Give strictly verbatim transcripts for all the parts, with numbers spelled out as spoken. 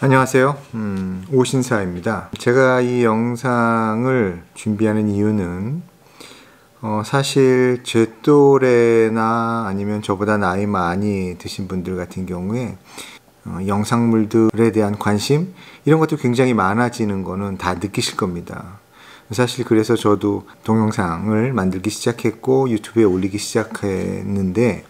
안녕하세요. 음, 오신사입니다. 제가 이 영상을 준비하는 이유는 어, 사실 제 또래나 아니면 저보다 나이 많이 드신 분들 같은 경우에 어, 영상물들에 대한 관심 이런 것도 굉장히 많아지는 거는 다 느끼실 겁니다. 사실 그래서 저도 동영상을 만들기 시작했고 유튜브에 올리기 시작했는데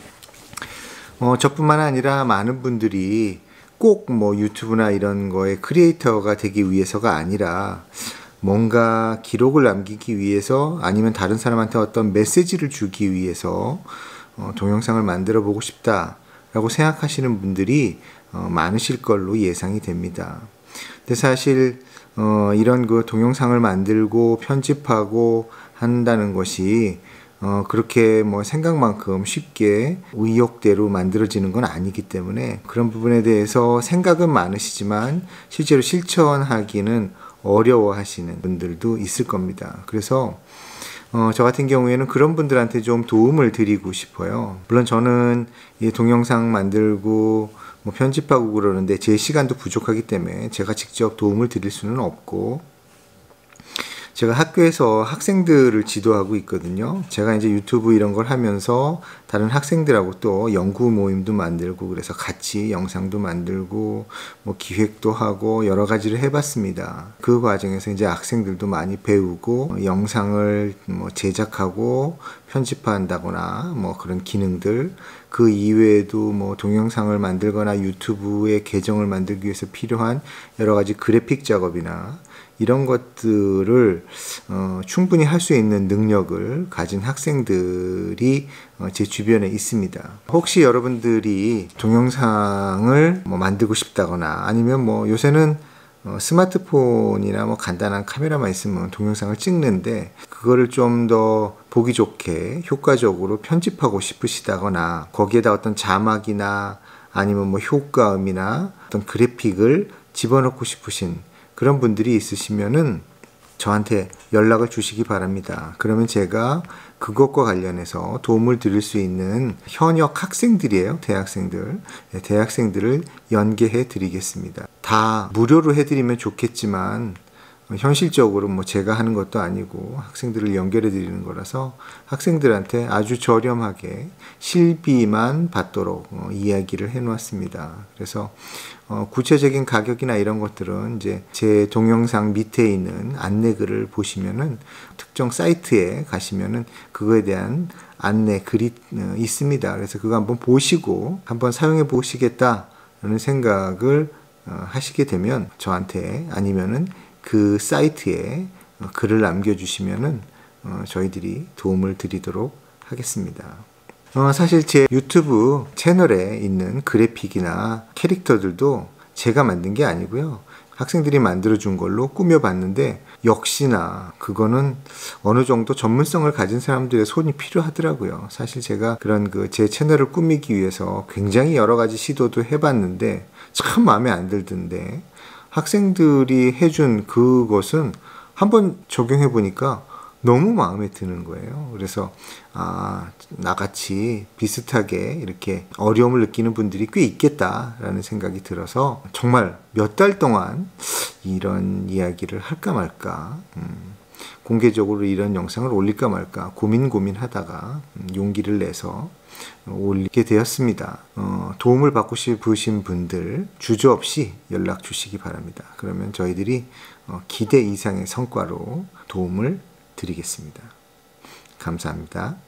어, 저뿐만 아니라 많은 분들이 꼭 뭐 유튜브나 이런 거에 크리에이터가 되기 위해서가 아니라 뭔가 기록을 남기기 위해서 아니면 다른 사람한테 어떤 메시지를 주기 위해서 어, 동영상을 만들어 보고 싶다 라고 생각하시는 분들이 어, 많으실 걸로 예상이 됩니다. 근데 사실 어, 이런 그 동영상을 만들고 편집하고 한다는 것이 어, 그렇게 뭐 생각만큼 쉽게 의욕대로 만들어지는 건 아니기 때문에 그런 부분에 대해서 생각은 많으시지만 실제로 실천하기는 어려워하시는 분들도 있을 겁니다. 그래서 어, 저 같은 경우에는 그런 분들한테 좀 도움을 드리고 싶어요. 물론 저는 이 동영상 만들고 뭐 편집하고 그러는데 제 시간도 부족하기 때문에 제가 직접 도움을 드릴 수는 없고, 제가 학교에서 학생들을 지도하고 있거든요. 제가 이제 유튜브 이런 걸 하면서 다른 학생들하고 또 연구 모임도 만들고 그래서 같이 영상도 만들고 뭐 기획도 하고 여러 가지를 해봤습니다. 그 과정에서 이제 학생들도 많이 배우고 영상을 뭐 제작하고 편집한다거나 뭐 그런 기능들, 그 이외에도 뭐 동영상을 만들거나 유튜브에 계정을 만들기 위해서 필요한 여러 가지 그래픽 작업이나 이런 것들을 어, 충분히 할 수 있는 능력을 가진 학생들이 어, 제 주변에 있습니다. 혹시 여러분들이 동영상을 뭐 만들고 싶다거나 아니면 뭐 요새는 어, 스마트폰이나 뭐 간단한 카메라만 있으면 동영상을 찍는데 그거를 좀 더 보기 좋게 효과적으로 편집하고 싶으시다거나 거기에다 어떤 자막이나 아니면 뭐 효과음이나 어떤 그래픽을 집어넣고 싶으신 그런 분들이 있으시면은 저한테 연락을 주시기 바랍니다. 그러면 제가 그것과 관련해서 도움을 드릴 수 있는 현역 학생들이에요. 대학생들. 대학생들을 연계해 드리겠습니다. 다 무료로 해드리면 좋겠지만 현실적으로 뭐 제가 하는 것도 아니고 학생들을 연결해 드리는 거라서 학생들한테 아주 저렴하게 실비만 받도록 어, 이야기를 해 놓았습니다. 그래서 어, 구체적인 가격이나 이런 것들은 이제 제 동영상 밑에 있는 안내글을 보시면은 특정 사이트에 가시면은 그거에 대한 안내 글이 어, 있습니다. 그래서 그거 한번 보시고 한번 사용해 보시겠다라는 생각을 어, 하시게 되면 저한테 아니면은 그 사이트에 어, 글을 남겨주시면은 어, 저희들이 도움을 드리도록 하겠습니다. 어, 사실 제 유튜브 채널에 있는 그래픽이나 캐릭터들도 제가 만든 게 아니고요. 학생들이 만들어준 걸로 꾸며봤는데 역시나 그거는 어느 정도 전문성을 가진 사람들의 손이 필요하더라고요. 사실 제가 그런 그 제 채널을 꾸미기 위해서 굉장히 여러 가지 시도도 해봤는데 참 마음에 안 들던데 학생들이 해준 그것은 한번 적용해 보니까 너무 마음에 드는 거예요. 그래서 아, 나같이 비슷하게 이렇게 어려움을 느끼는 분들이 꽤 있겠다라는 생각이 들어서 정말 몇 달 동안 이런 이야기를 할까 말까, 음, 공개적으로 이런 영상을 올릴까 말까 고민 고민하다가 음, 용기를 내서 올리게 되었습니다. 어, 도움을 받고 싶으신 분들 주저없이 연락 주시기 바랍니다. 그러면 저희들이 어, 기대 이상의 성과로 도움을 드리겠습니다. 감사합니다.